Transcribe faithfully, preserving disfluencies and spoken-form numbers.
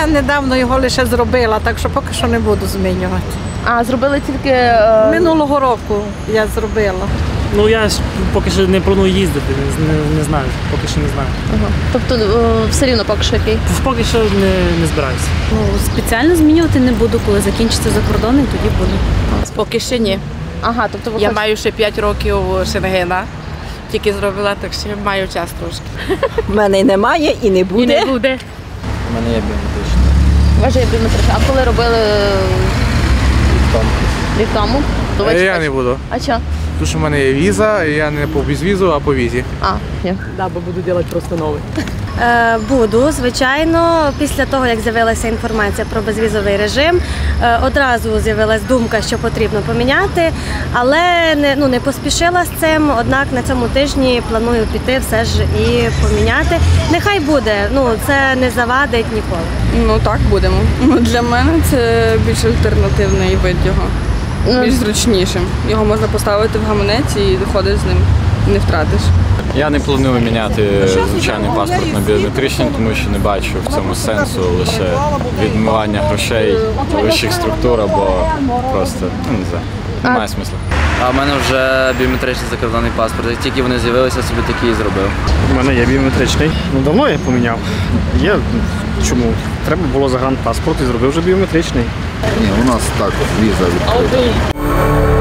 Я недавно його лише зробила, так що поки що не буду змінювати. А, зробили тільки... Е... Минулого року я зробила. Ну, я ж поки що не планую їздити, не, не знаю, поки що не знаю. Ага. Тобто е, все рівно поки що який? Поки що не, не збираюся. Ну, спеціально змінювати не буду, коли закінчиться закордонний, тоді буду. Поки ще ні. Ага, тобто ви Я хочете... маю ще п'ять років Шенгена, тільки зробила, так ще маю час трошки. У мене і немає, і не буде. І не буде. У мене є біометричний. У вас же є біометричний. А коли робили? Рік тому. Рік тому? Я не буду. А що? Тому що в мене є віза, і я не по безвізу, а по візі. А, ні. Да, бо буду робити просто новий. Е, буду, звичайно. Після того, як з'явилася інформація про безвізовий режим, е, одразу з'явилась думка, що потрібно поміняти, але не, ну, не поспішила з цим, однак на цьому тижні планую піти все ж і поміняти. Нехай буде, ну, це не завадить ніколи. Ну так, будемо. Для мене це більш альтернативний вид його, більш зручнішим. Його можна поставити в гаманець і доходиш з ним, не втратиш. Я не планую міняти звичайний паспорт на біометричний, тому що не бачу в цьому сенсу, лише відмивання грошей вищих структур або просто, ну не знаю, немає смислу. А в мене вже біометричний закордонний паспорт. Як тільки вони з'явилися, собі такий і зробив. У мене є біометричний. Ну давно я поміняв. Є. Чому? Треба було загранпаспорт і зробив вже біометричний. Ні, у нас так, віза відкрита.